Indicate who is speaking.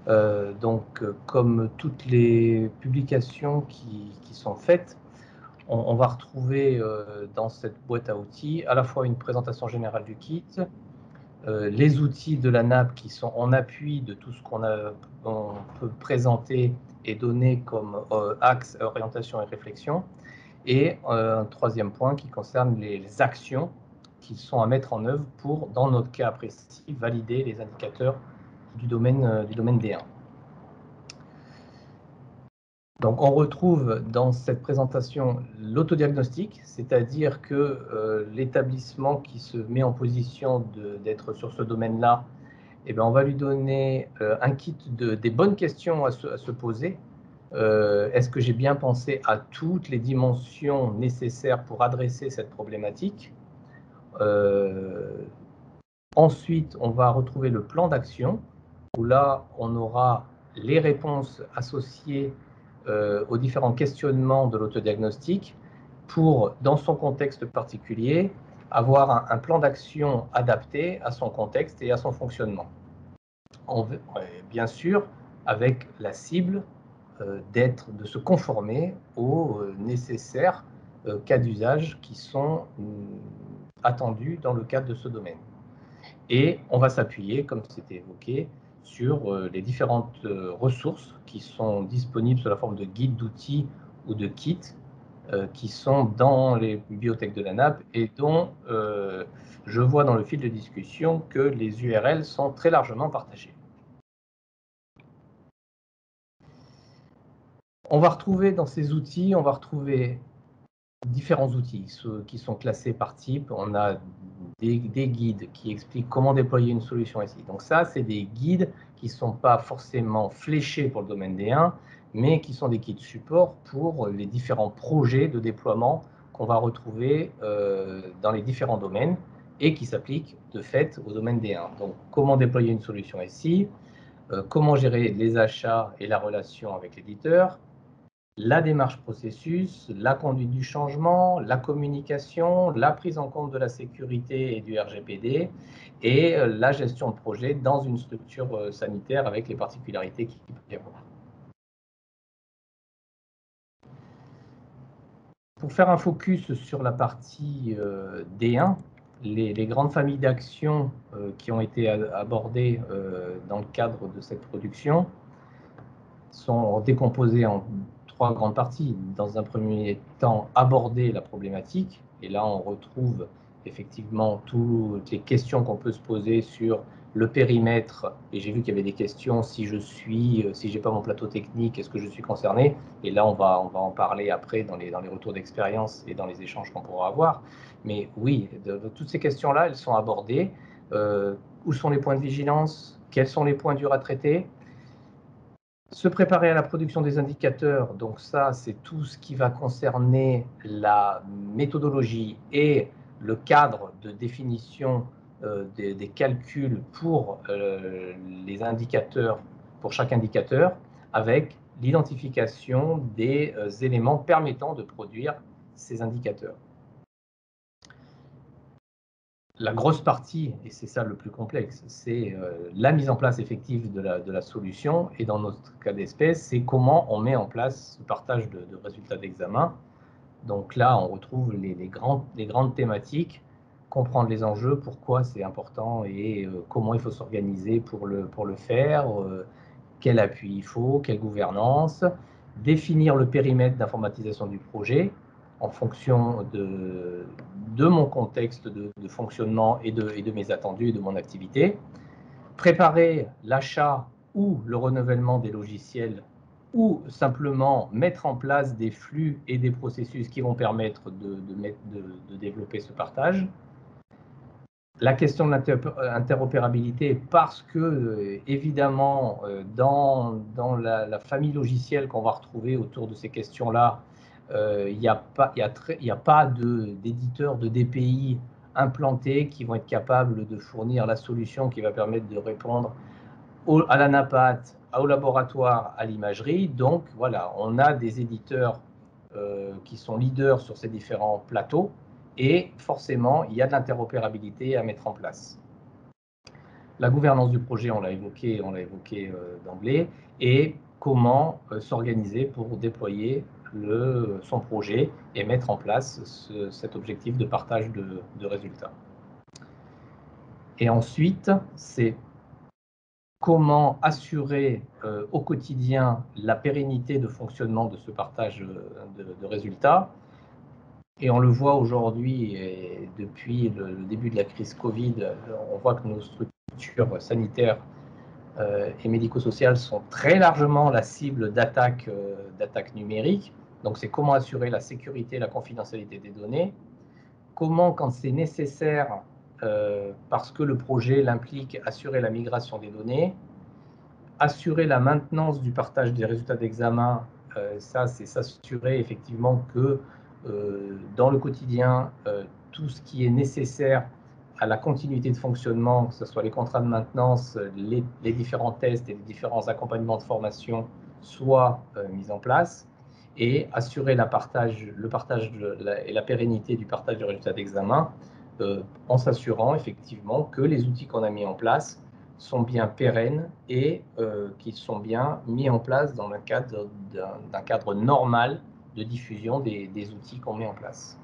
Speaker 1: Comme toutes les publications qui sont faites, on va retrouver dans cette boîte à outils à la fois une présentation générale du kit, les outils de la NAP qui sont en appui de tout ce qu'on peut présenter et donner comme axe, orientation et réflexion, et un troisième point qui concerne les actions qui sont à mettre en œuvre pour, dans notre cas précis, valider les indicateurs du domaine D1. Donc on retrouve dans cette présentation l'autodiagnostic, c'est-à-dire que l'établissement qui se met en position d'être sur ce domaine-là, eh bien, on va lui donner un kit des bonnes questions à se poser. Est-ce que j'ai bien pensé à toutes les dimensions nécessaires pour adresser cette problématique? Ensuite, on va retrouver le plan d'action, où là, on aura les réponses associées aux différents questionnements de l'autodiagnostic pour, dans son contexte particulier, avoir un plan d'action adapté à son contexte et à son fonctionnement. Bien sûr, avec la cible de se conformer aux nécessaires cas d'usage qui sont attendus dans le cadre de ce domaine. Et on va s'appuyer, comme c'était évoqué, sur les différentes ressources qui sont disponibles sous la forme de guides, d'outils ou de kits qui sont dans les bibliothèques de la NAP et dont je vois dans le fil de discussion que les URL sont très largement partagées. On va retrouver dans ces outils, on va retrouver différents outils qui sont classés par type. On a des guides qui expliquent comment déployer une solution ici. Donc ça, c'est des guides qui ne sont pas forcément fléchés pour le domaine D1, mais qui sont des kits support pour les différents projets de déploiement qu'on va retrouver dans les différents domaines et qui s'appliquent de fait au domaine D1. Donc comment déployer une solution ici, comment gérer les achats et la relation avec l'éditeur, la démarche processus, la conduite du changement, la communication, la prise en compte de la sécurité et du RGPD et la gestion de projet dans une structure sanitaire avec les particularités qu'il peut y avoir. Pour faire un focus sur la partie D1, les grandes familles d'actions qui ont été abordées dans le cadre de cette production sont décomposées en trois grandes parties. Dans un premier temps, aborder la problématique. Et là, on retrouve effectivement toutes les questions qu'on peut se poser sur le périmètre. Et j'ai vu qu'il y avait des questions, si j'ai pas mon plateau technique, est-ce que je suis concerné? Et là, on va en parler après dans les retours d'expérience et dans les échanges qu'on pourra avoir. Mais oui, toutes ces questions-là, elles sont abordées. Où sont les points de vigilance? Quels sont les points durs à traiter? Se préparer à la production des indicateurs, donc ça, c'est tout ce qui va concerner la méthodologie et le cadre de définition des calculs pour les indicateurs, pour chaque indicateur, avec l'identification des éléments permettant de produire ces indicateurs. La grosse partie, et c'est ça le plus complexe, c'est la mise en place effective de la solution. Et dans notre cas d'espèce, c'est comment on met en place ce partage de résultats d'examen. Donc là, on retrouve les grandes thématiques, comprendre les enjeux, pourquoi c'est important et comment il faut s'organiser pour le faire, quel appui il faut, quelle gouvernance, définir le périmètre d'informatisation du projet en fonction de mon contexte de fonctionnement et de mes attendus et de mon activité, préparer l'achat ou le renouvellement des logiciels ou simplement mettre en place des flux et des processus qui vont permettre de développer ce partage. La question de l'interopérabilité, parce que, évidemment, dans la famille logicielle qu'on va retrouver autour de ces questions-là, il n'y a pas d'éditeurs de DPI implantés qui vont être capables de fournir la solution qui va permettre de répondre à la NAPAT, au laboratoire, à l'imagerie. Donc, voilà, on a des éditeurs qui sont leaders sur ces différents plateaux et forcément, il y a de l'interopérabilité à mettre en place. La gouvernance du projet, on l'a évoqué d'emblée, et comment s'organiser pour déployer son projet et mettre en place cet objectif de partage de résultats. Et ensuite, c'est comment assurer au quotidien la pérennité de fonctionnement de ce partage de résultats. Et on le voit aujourd'hui, et depuis le début de la crise Covid, on voit que nos structures sanitaires et médico-sociales sont très largement la cible d'attaques numériques. Donc c'est comment assurer la sécurité et la confidentialité des données. Comment, quand c'est nécessaire, parce que le projet l'implique, assurer la migration des données, assurer la maintenance du partage des résultats d'examen. Ça, c'est s'assurer effectivement que dans le quotidien, tout ce qui est nécessaire à la continuité de fonctionnement, que ce soit les contrats de maintenance, les différents tests et les différents accompagnements de formation, soient mis en place, et assurer le partage et la pérennité du partage du résultat d'examen en s'assurant effectivement que les outils qu'on a mis en place sont bien pérennes et qui sont bien mis en place dans le cadre d'un cadre normal de diffusion des outils qu'on met en place.